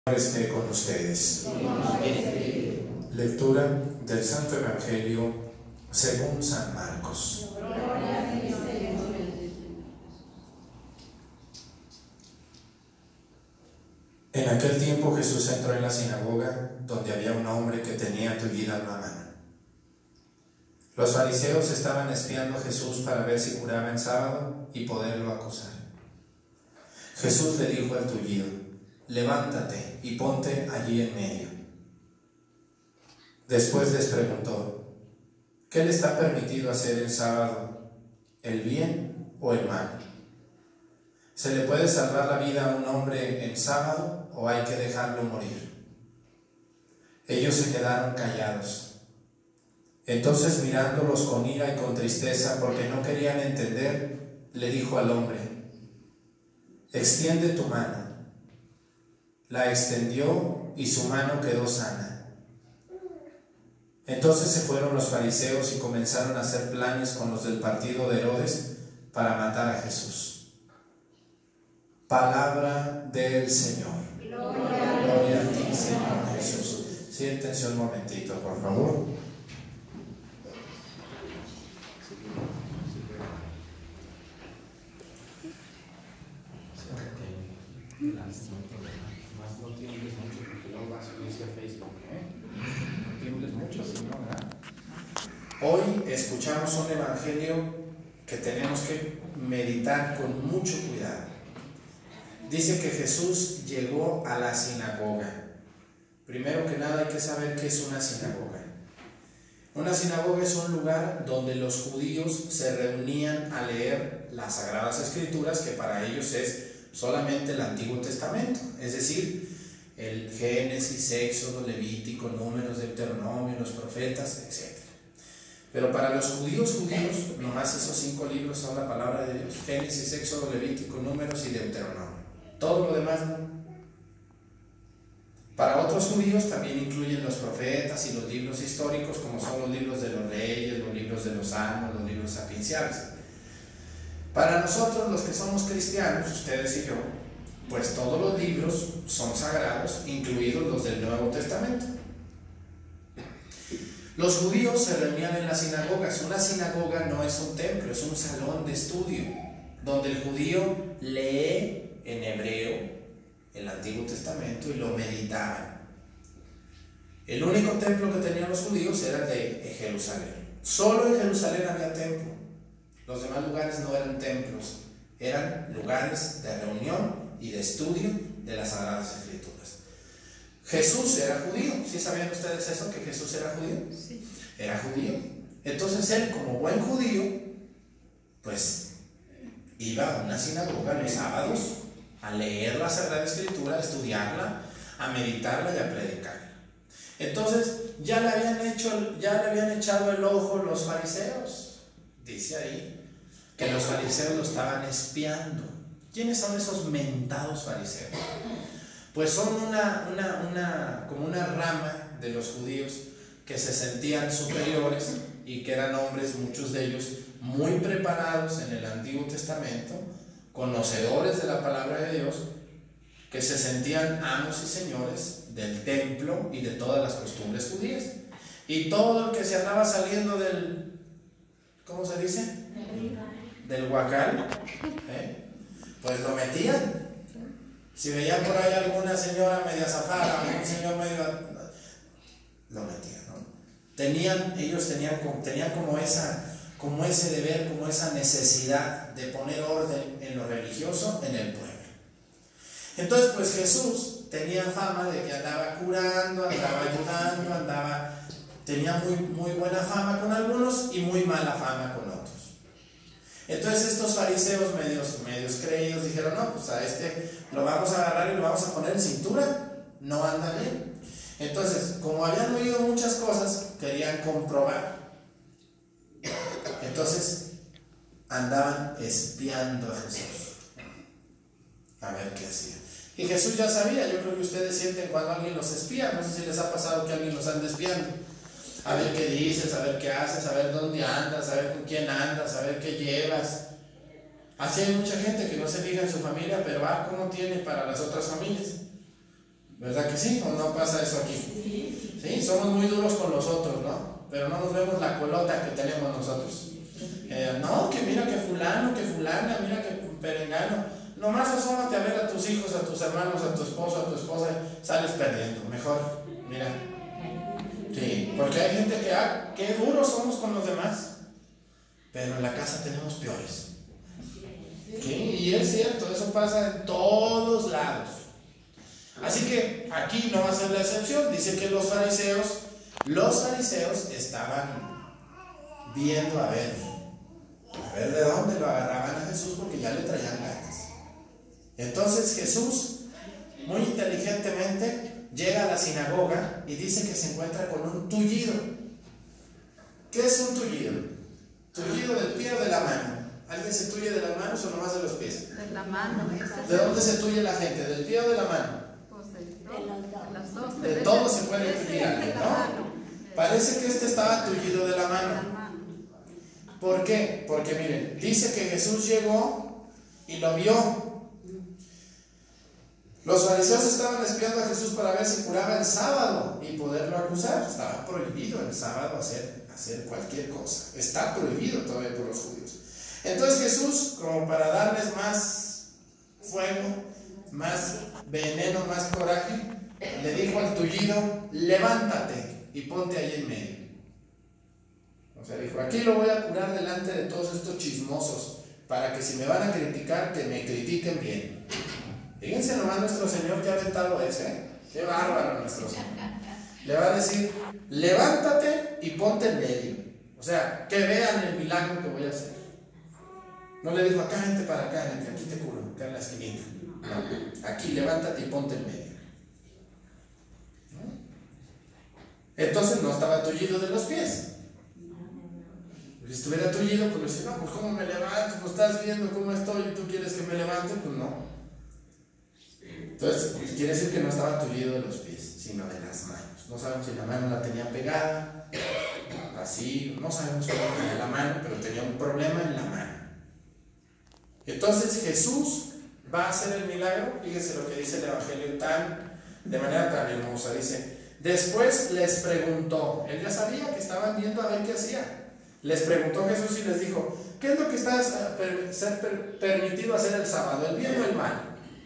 Esté con ustedes. Lectura del Santo Evangelio según San Marcos. En aquel tiempo Jesús entró en la sinagoga, donde había un hombre que tenía tullida en la mano. Los fariseos estaban espiando a Jesús para ver si curaba en sábado y poderlo acusar. Jesús le dijo al tullido: levántate y ponte allí en medio. Después les preguntó: ¿qué le está permitido hacer el sábado, el bien o el mal? ¿Se le puede salvar la vida a un hombre en sábado o hay que dejarlo morir? Ellos se quedaron callados. Entonces, mirándolos con ira y con tristeza, porque no querían entender, le dijo al hombre: extiende tu mano. La extendió y su mano quedó sana. Entonces se fueron los fariseos y comenzaron a hacer planes con los del partido de Herodes para matar a Jesús. Palabra del Señor. Gloria a ti, Señor Jesús. Siéntense un momentito, por favor. No tiembles mucho porque luego vas a subirse a Facebook, No tiembles mucho, sino, ¿verdad? Hoy escuchamos un evangelio que tenemos que meditar con mucho cuidado. Dice que Jesús llegó a la sinagoga. Primero que nada hay que saber qué es una sinagoga. Una sinagoga es un lugar donde los judíos se reunían a leer las Sagradas Escrituras, que para ellos es solamente el Antiguo Testamento, es decir, el Génesis, Éxodo, Levítico, Números, Deuteronomio, los profetas, etc. Pero para los judíos, nomás esos 5 libros son la palabra de Dios: Génesis, Éxodo, Levítico, Números y Deuteronomio. Todo lo demás no. Para otros judíos también incluyen los profetas y los libros históricos, como son los libros de los reyes, los libros de los salmos, los libros sapienciales. Para nosotros, los que somos cristianos, ustedes y yo, pues todos los libros son sagrados, incluidos los del Nuevo Testamento. Los judíos se reunían en las sinagogas. Una sinagoga no es un templo, es un salón de estudio, donde el judío lee en hebreo el Antiguo Testamento y lo meditaba. El único templo que tenían los judíos era el de Jerusalén. Solo en Jerusalén había templo. Los demás lugares no eran templos, eran lugares de reunión y de estudio de las Sagradas Escrituras. Jesús era judío. ¿Sí sabían ustedes eso, que Jesús era judío? Sí. Era judío. Entonces él, como buen judío, pues iba a una sinagoga los sábados a leer la Sagrada Escritura, a estudiarla, a meditarla y a predicarla. Entonces ya le habían echado el ojo los fariseos. Dice ahí que los fariseos lo estaban espiando. ¿Quiénes son esos mentados fariseos? Pues son como una rama de los judíos que se sentían superiores y que eran hombres, muchos de ellos muy preparados en el Antiguo Testamento, conocedores de la palabra de Dios, que se sentían amos y señores del templo y de todas las costumbres judías. Y todo el que se andaba saliendo del, ¿cómo se dice? Del huacal, pues lo metían. Si veían por ahí alguna señora media zafada, algún señor medio, lo metían, ¿no? Ellos tenían como ese deber, como esa necesidad de poner orden en lo religioso en el pueblo. Entonces, pues Jesús tenía fama de que andaba curando, andaba ayudando, tenía muy buena fama con algunos y muy mala fama con otros. Entonces estos fariseos medios creídos dijeron: no, pues a este lo vamos a agarrar y lo vamos a poner en cintura, no anda bien. Entonces, como habían oído muchas cosas, querían comprobar. Entonces andaban espiando a Jesús, a ver qué hacía. Y Jesús ya sabía. Yo creo que ustedes sienten cuando alguien los espía. No sé si les ha pasado que alguien los anda espiando. A ver qué dices, a ver qué haces, a ver dónde andas, a ver con quién andas, a ver qué llevas. Así hay mucha gente que no se fija en su familia, pero ¿cómo tiene para las otras familias? ¿Verdad que sí? ¿O no pasa eso aquí? Sí, somos muy duros con los otros, ¿no? Pero no nos vemos la colota que tenemos nosotros. No, que mira que fulano, que fulana, mira que perengano. Nomás asómate a ver a tus hijos, a tus hermanos, a tu esposo, a tu esposa, sales perdiendo. Mejor, mira. Sí, porque hay gente que, qué duros somos con los demás. Pero en la casa tenemos peores. ¿Sí? Y es cierto, eso pasa en todos lados. Así que aquí no va a ser la excepción. Dice que los fariseos estaban viendo a ver de dónde lo agarraban a Jesús, porque ya le traían ganas. Entonces Jesús, muy inteligentemente, llega a la sinagoga y dice que se encuentra con un tullido. ¿Qué es un tullido? Tullido del pie o de la mano. ¿Alguien se tulle de las manos o nomás de los pies? De la mano. ¿De dónde se tulle la gente? ¿Del pie o de la mano? Pues de las dos. De todo se puede tullir, ¿no? Parece que este estaba tullido de la mano. ¿Por qué? Porque miren, dice que Jesús llegó y lo vio. Los fariseos estaban espiando a Jesús para ver si curaba el sábado y poderlo acusar. Estaba prohibido el sábado hacer cualquier cosa. Está prohibido todavía por los judíos. Entonces Jesús, como para darles más fuego, más veneno, más coraje, le dijo al tullido: levántate y ponte ahí en medio. O sea, dijo: aquí lo voy a curar delante de todos estos chismosos, para que si me van a criticar, que me critiquen bien. Fíjense nomás nuestro Señor que ha aventado ese, ¿eh? Qué bárbaro nuestro Señor. Le va a decir: levántate y ponte en medio. O sea, que vean el milagro que voy a hacer. No le dijo: acá, gente para acá, gente, aquí te curo, acá en la esquinita. No, aquí levántate y ponte en medio. ¿No? Entonces no estaba tullido de los pies. Si estuviera tullido, pues le dice: no, pues ¿cómo me levanto? Pues estás viendo cómo estoy y tú quieres que me levante. Pues no. Entonces, quiere decir que no estaba tullido de los pies, sino de las manos. No sabemos si la mano la tenía pegada, así, no sabemos cómo tenía la mano, pero tenía un problema en la mano. Entonces Jesús va a hacer el milagro. Fíjense lo que dice el Evangelio de manera tan hermosa. Dice: después les preguntó. Él ya sabía que estaban viendo a ver qué hacía. Les preguntó Jesús y les dijo: ¿qué es lo que está permitido hacer el sábado, el bien o el mal?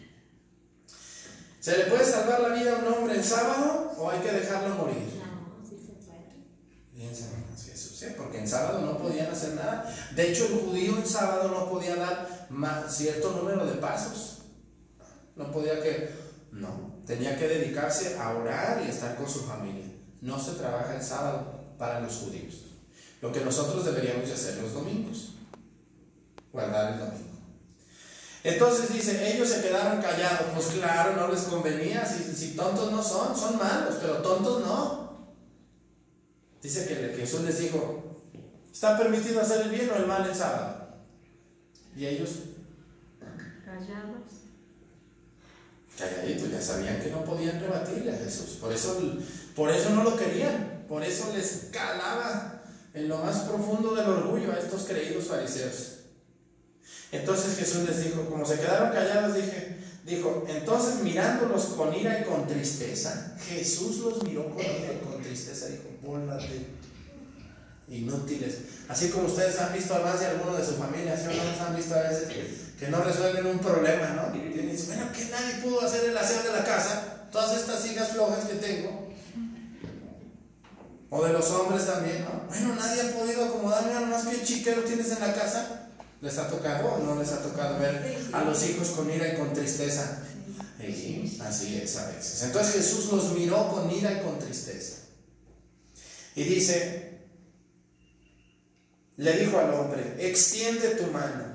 ¿Se le puede salvar la vida a un hombre el sábado o hay que dejarlo morir? No, sí se puede. Fíjense nomás Jesús, ¿eh? Porque en sábado no podían hacer nada. De hecho, el judío en sábado no podía dar cierto número de pasos. No podía tenía que dedicarse a orar y estar con su familia. No se trabaja el sábado para los judíos. Lo que nosotros deberíamos de hacer los domingos, guardar el domingo. Entonces dice: ellos se quedaron callados. Pues claro, no les convenía. Si tontos no son malos, pero tontos no. Dice que Jesús les dijo: ¿está permitido hacer el bien o el mal el sábado? Y ellos, calladitos, ya sabían que no podían rebatirle a Jesús. Por eso no lo querían. Por eso les calaba en lo más profundo del orgullo a estos creídos fariseos. Entonces Jesús les dijo, como se quedaron callados, dijo: entonces mirándolos con ira y con tristeza. Jesús los miró con ira y con tristeza. Dijo: bórrate, inútiles. Así como ustedes han visto a más de alguno de su familia, ¿sí o no los han visto a veces que no resuelven un problema, ¿no? Y dicen: bueno, que nadie pudo hacer el aseo de la casa, todas estas hijas flojas que tengo. O de los hombres también, ¿no? Bueno, nadie ha podido acomodarme, nada más que chiquero tienes en la casa. ¿Les ha tocado o no les ha tocado ver a los hijos con ira y con tristeza? Sí, así es a veces. Entonces Jesús los miró con ira y con tristeza. Y le dijo al hombre: extiende tu mano.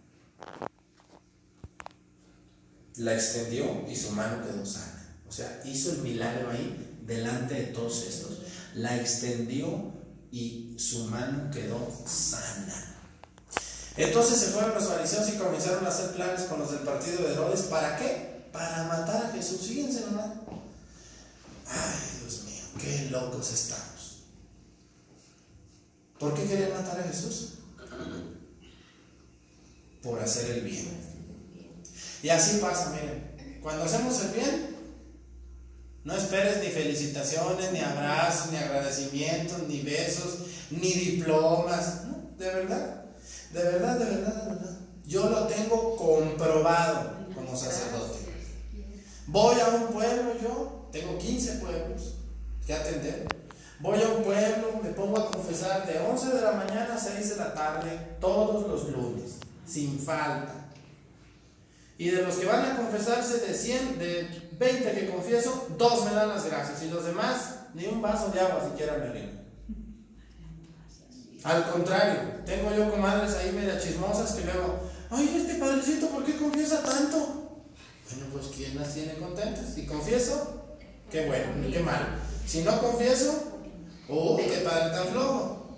La extendió y su mano quedó sana. O sea, hizo el milagro ahí delante de todos estos. La extendió y su mano quedó sana. Entonces se fueron los fariseos y comenzaron a hacer planes con los del partido de Herodes. ¿Para qué? Para matar a Jesús. Fíjense nomás. Ay, Dios mío, qué locos estamos. ¿Por qué querían matar a Jesús? Por hacer el bien. Y así pasa, miren. Cuando hacemos el bien, No esperes ni felicitaciones, ni abrazos, ni agradecimientos, ni besos, ni diplomas. No, de verdad, de verdad, de verdad, de verdad. Yo lo tengo comprobado como sacerdote. Voy a un pueblo, yo tengo 15 pueblos que atender. Voy a un pueblo, me pongo a confesar de 11 de la mañana a 6 de la tarde, todos los lunes, sin falta. Y de los que van a confesarse, de 20 que confieso, 2 me dan las gracias. Y los demás, ni un vaso de agua siquiera me rinden. Al contrario, tengo yo comadres ahí media chismosas que luego, ay, este padrecito, ¿por qué confiesa tanto? Bueno, pues ¿quién las tiene contentas? Si confieso, qué bueno, qué mal. Si no confieso, qué padre tan flojo.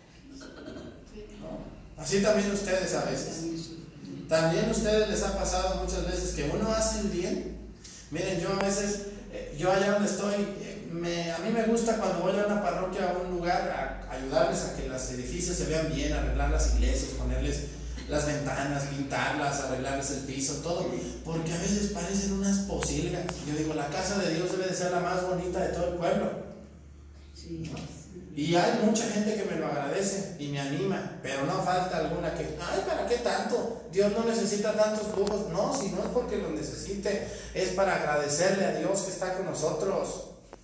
¿No? Así también ustedes a veces. También a ustedes les ha pasado muchas veces que uno hace el bien. Miren, yo a veces, yo allá donde estoy, a mí me gusta cuando voy a una parroquia o a un lugar a ayudarles a que los edificios se vean bien, arreglar las iglesias, ponerles las ventanas, pintarlas, arreglarles el piso, todo, porque a veces parecen unas posilgas. Yo digo, la casa de Dios debe de ser la más bonita de todo el pueblo. Sí. Y hay mucha gente que me lo agradece y me anima, pero no falta alguna que, ay, ¿para qué tanto? Dios no necesita tantos lujos. No, si no es porque lo necesite, es para agradecerle a Dios que está con nosotros.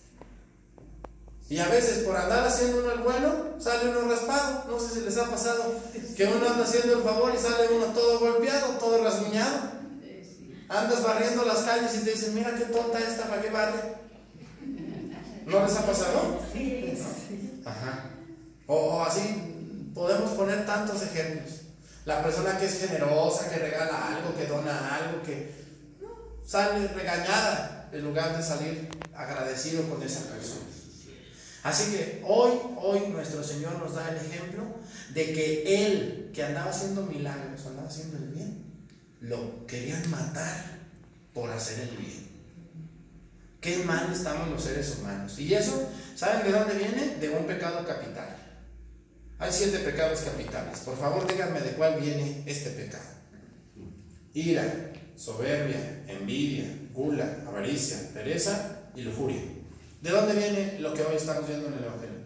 Y a veces por andar haciendo uno el bueno, sale uno raspado. No sé si les ha pasado que uno anda haciendo el favor y sale uno todo golpeado, todo rasguñado. Andas barriendo las calles y te dicen, mira qué tonta esta, ¿para qué barre? ¿No les ha pasado? Sí. Ajá. O así, podemos poner tantos ejemplos. La persona que es generosa, que regala algo, que dona algo, que sale regañada en lugar de salir agradecido con esa persona. Así que hoy nuestro Señor nos da el ejemplo de que Él, que andaba haciendo milagros, andaba haciendo el bien, lo querían matar por hacer el bien. Qué mal estamos los seres humanos. Y eso, ¿saben de dónde viene? De un pecado capital. Hay 7 pecados capitales. Por favor, díganme de cuál viene este pecado. Ira, soberbia, envidia, gula, avaricia, pereza y lujuria. ¿De dónde viene lo que hoy estamos viendo en el Evangelio?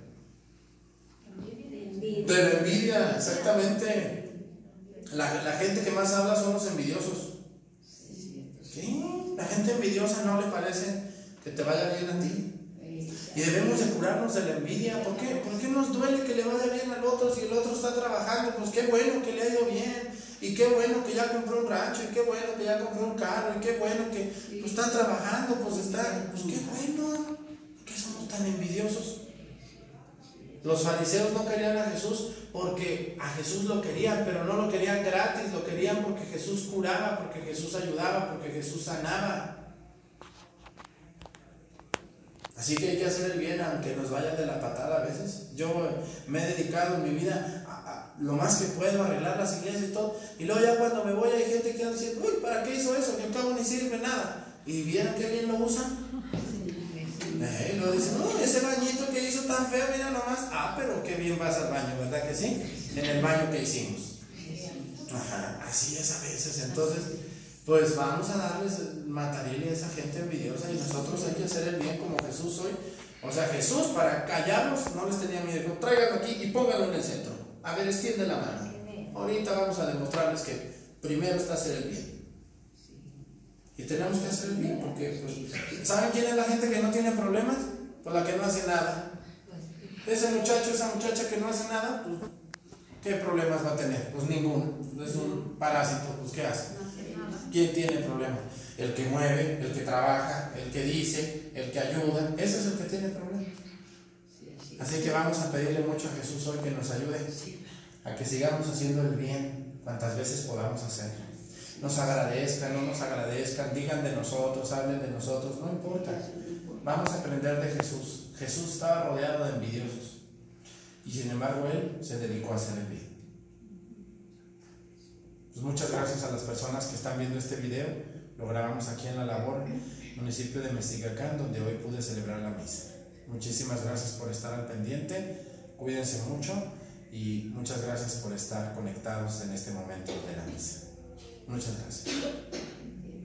De la envidia, exactamente. La gente que más habla son los envidiosos. ¿Sí? La gente envidiosa no le parece que te vaya bien a ti. Y debemos de curarnos de la envidia. ¿Por qué? ¿Por qué nos duele que le vaya bien al otro si el otro está trabajando? Pues qué bueno que le ha ido bien. Y qué bueno que ya compró un rancho. Y qué bueno que ya compró un carro. Y qué bueno que pues, está trabajando. Pues qué bueno. ¿Por qué somos tan envidiosos? Los fariseos no querían a Jesús porque a Jesús lo querían, pero no lo querían gratis. Lo querían porque Jesús curaba, porque Jesús ayudaba, porque Jesús sanaba. Así que hay que hacer el bien aunque nos vayan de la patada a veces. Yo me he dedicado en mi vida a lo más que puedo a arreglar las iglesias y todo. Y luego ya cuando me voy hay gente que anda diciendo, uy, ¿para qué hizo eso? Que al cabo ni sirve nada. Y vieron que bien lo usan. Lo dicen, no, ese bañito que hizo tan feo, mira nomás. Ah, pero qué bien vas al baño, ¿verdad que sí? En el baño que hicimos. Ajá, así es a veces. Entonces, pues vamos a darles matarile a esa gente envidiosa y nosotros hay que hacer el bien como Jesús hoy. O sea, Jesús para callarlos no les tenía miedo. Dijo, tráiganlo aquí y pónganlo en el centro. A ver, extiende la mano. Ahorita vamos a demostrarles que primero está hacer el bien. Y tenemos que hacer el bien porque, pues, ¿saben quién es la gente que no tiene problemas? Pues la que no hace nada. Ese muchacho, esa muchacha que no hace nada, pues, ¿qué problemas va a tener? Pues ninguno. Es un parásito, pues ¿qué hace? ¿Quién tiene problemas? El que mueve, el que trabaja, el que dice, el que ayuda. Ese es el que tiene problemas. Así que vamos a pedirle mucho a Jesús hoy que nos ayude a que sigamos haciendo el bien cuantas veces podamos hacerlo. Nos agradezcan, no nos agradezcan, digan de nosotros, hablen de nosotros, no importa. Vamos a aprender de Jesús. Jesús estaba rodeado de envidiosos y sin embargo Él se dedicó a hacer el bien. Pues muchas gracias a las personas que están viendo este video. Lo grabamos aquí en La Labor, municipio de Mestigacán, donde hoy pude celebrar la misa. Muchísimas gracias por estar al pendiente, cuídense mucho y muchas gracias por estar conectados en este momento de la misa. Muchas gracias.